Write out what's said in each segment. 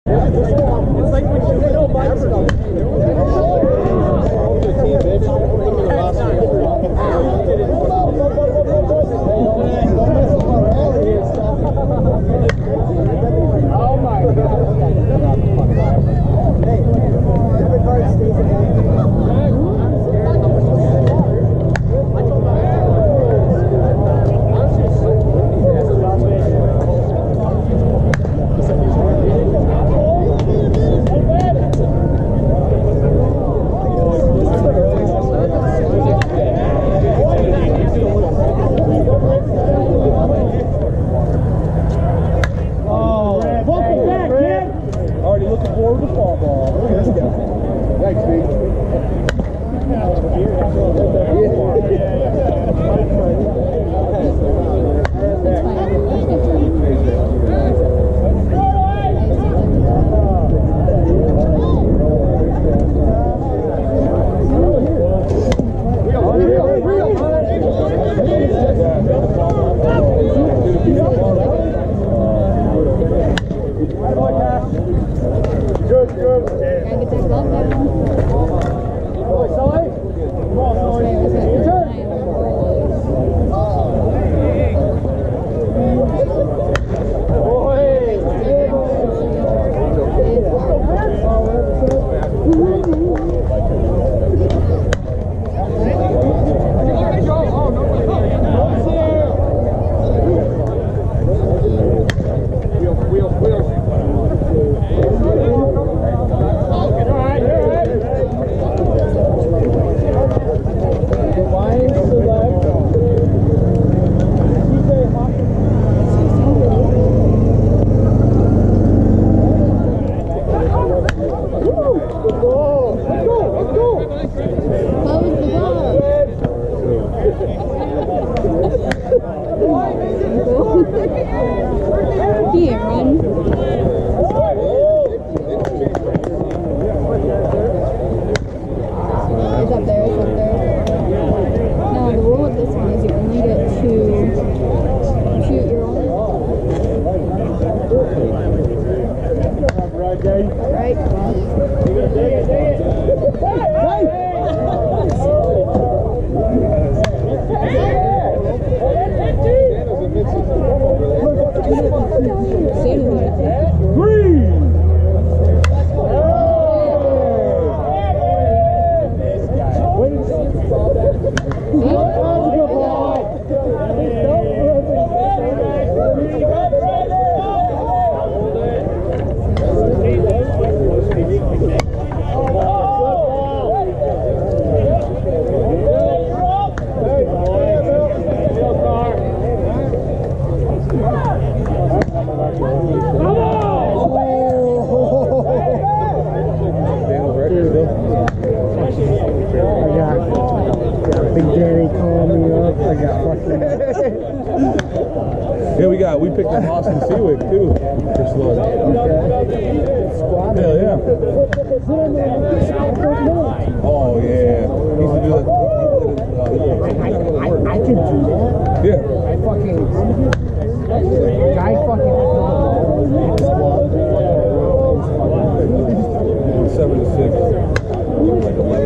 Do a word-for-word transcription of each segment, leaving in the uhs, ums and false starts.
Yeah, we got, we picked up Austin Seawick too for slug. Hell yeah. Oh yeah. He used to do that. I, I, I could do that. Yeah. I fucking, guy fucking, seven to six. Like eleven.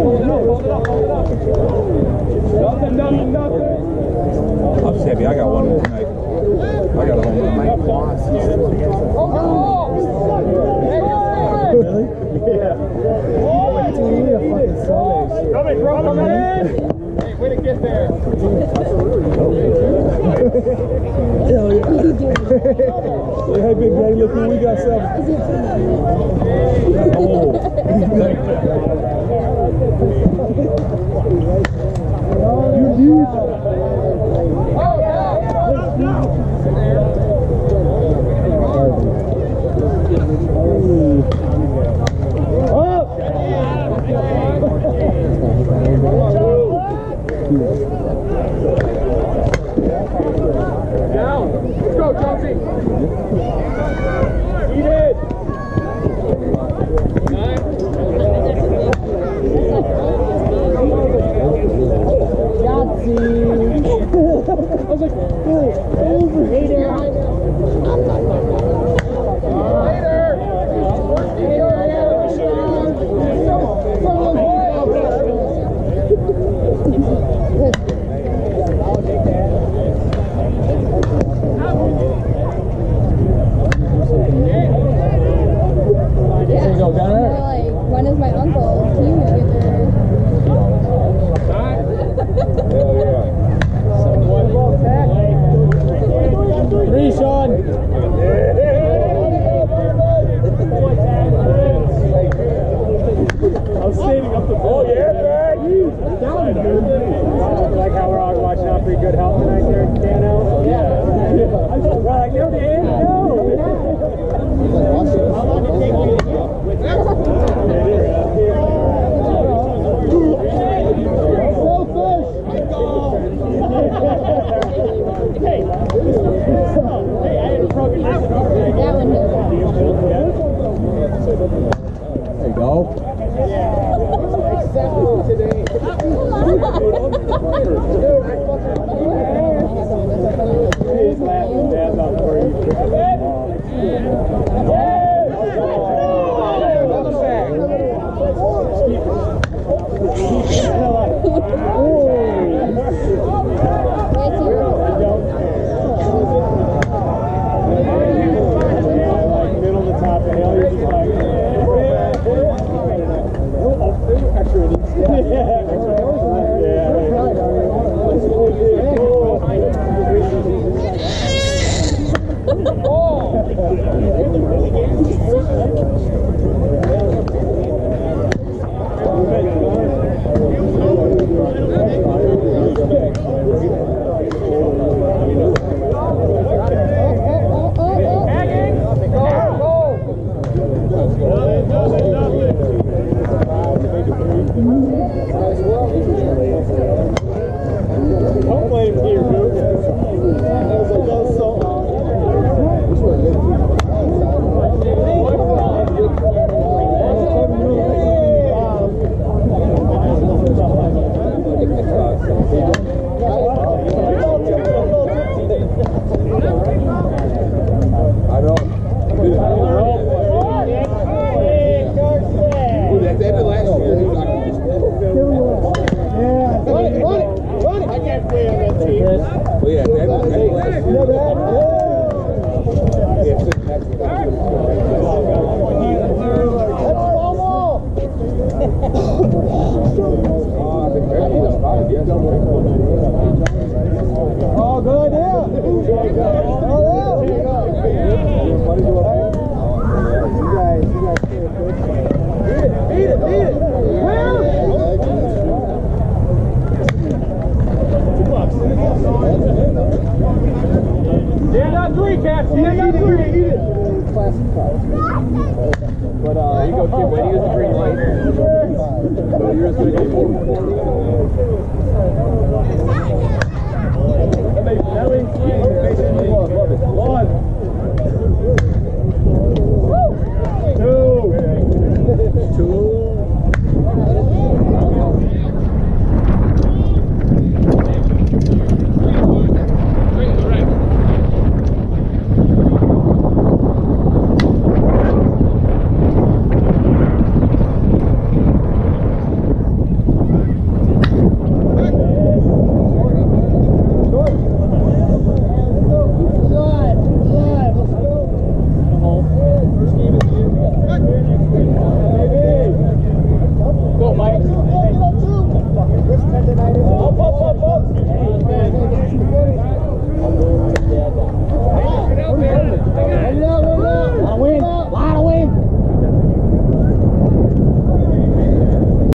Nothing, nothing, nothing. I'm just happy I got one tonight. I got a home run. my boss. Really? Yeah. Coming, bro, coming in. Hey, way to get there. Hell yeah. Hey, big daddy, look who we got seven. Oh. You need. Down. Let's go, Jonesy. Eat it. I was like, oh, over. But uh, you go, kid. When he was the green light, so yours going to go forward. That means that means